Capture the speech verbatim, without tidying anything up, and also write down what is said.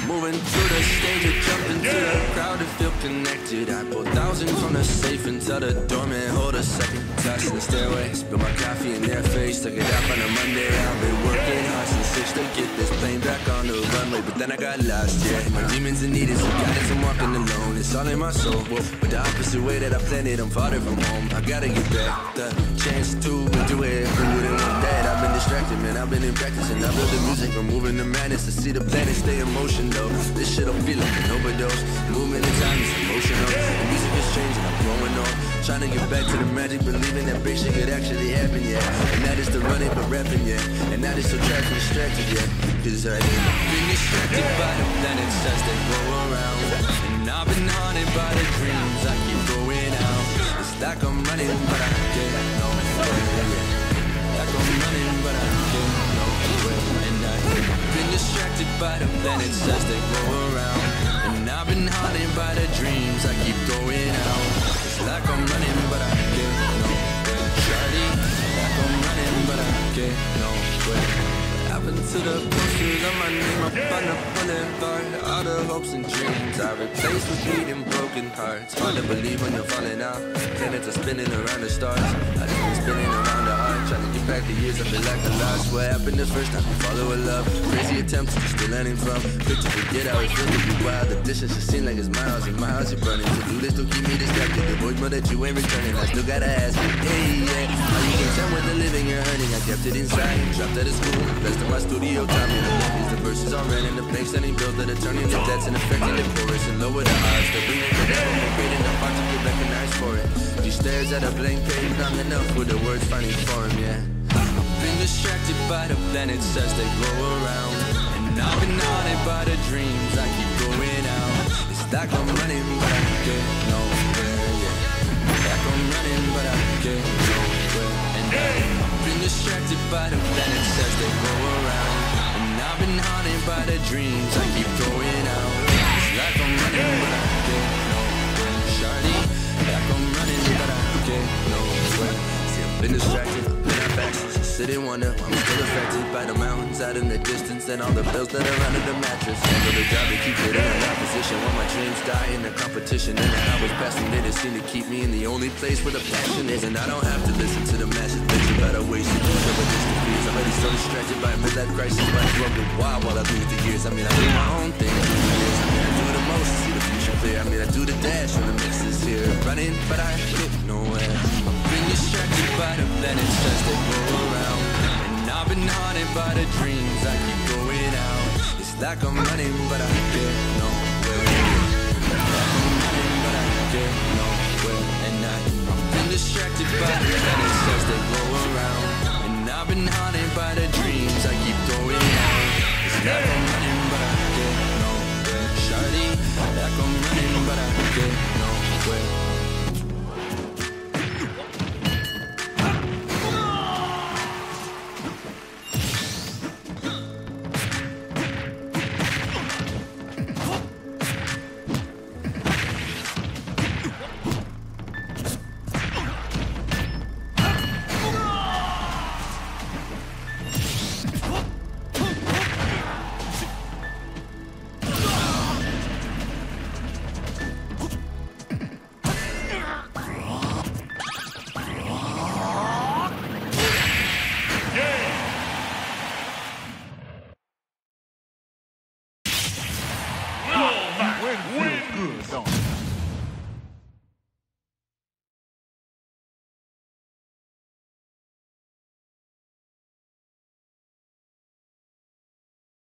Moving through the stage, I jump into the crowd to feel connected. I pull thousand from the safe and tell the doorman, hold a second. Toss in the stairway, spill my coffee in their face. Took it out on a Monday, I've been working hard since six to get this plane back on the runway. But then I got lost, yeah. My demons and needed some guidance, I'm walking alone. It's all in my soul, whoa. But the opposite way that I planned it, I'm farther from home. I gotta get back, the chance to do it. Who wouldn't want that? I've been distracted, man, I've been in practice. And I build the music, removing the madness. To see the planet stay in motion, though. This shit don't feel like an overdose. Movement in time is emotional. The music is changing, I'm going on. Trying to get back to the magic, believing that big shit could actually happen, yeah. And that is the running, but rapping, yeah. And that is so trapped and distracted, yeah. Cause I ain't been distracted by the planets as they go around. And I've been haunted by the dreams I keep going out. It's like I'm running, but I get nowhere, yeah. Like I'm running, but I get nowhere. And I've been distracted by the planets as they go around. And I've been haunted by the dreams I keep going out. It's like I'm running, but I get nowhere. Shawty, like I'm running, but I get nowhere. Happened to the posters on my name up on the boulevard. All the hopes and dreams I replaced with beating broken hearts. Hard to believe when you're falling out. Planets are spinning around the stars. I just been spinning around the heart. Trying to get back the years I feel like I lost. What happened the first time you follow a love? Crazy attempts you're still learning from. Quick to forget how it feels to be wild. The distance just seem like it's miles and miles you're running. To do this don't keep me distracted. The voicemail that you ain't returning, I still gotta ask you, hey, yeah. How you can tell when the living you're earning? I kept it inside, dropped out of school. Rest of my studio time in the movies. The verses are ran and the banks that ain't built that are turning to debts and affecting the chorus. And lower the odds that we ain't could ever make great enough art to get recognized for it. She stares at a blank page long enough with the words finding form, yeah. I've been distracted by the planets as they go around. And I've been haunted by the dreams I keep going out. It's like I'm running but I get nowhere, yeah. Like I'm running but I get nowhere. And I've been distracted by the planets as they go around. And I've been haunted by the dreams I keep going out. It's like I'm running but I get nowhere. Shawty, like I'm running but I get nowhere. See, I've been distracted, I've been out back. Sit and wonder why I'm still affected by the mountains out in the distance and all the bills that are under the mattress. Handle the job to keep it in an opposition when my dreams die in the competition. And the hours passing minutes seem to keep me in the only place where the passion is. And I don't have to listen to the masses bitching about a wasted years over distant fears. I'm already so distracted by a midlife crisis, by a broken wild while I lose the years. I mean, I do my own thing. I mean, I do the most to see the future clear. I mean, I do the dash when the mix is here. Running, but I get nowhere. I've been distracted by the planets as they go around. And I've been haunted by the dreams I keep going out. It's like I'm running, but I get nowhere. Like I'm running, but I get nowhere. And I've been distracted by the planets as they go around. And I've been haunted by the dreams I keep going out. It's like I'm running, but I get nowhere. Shawty, like I'm running, but I get nowhere. Win, win, good, don't it?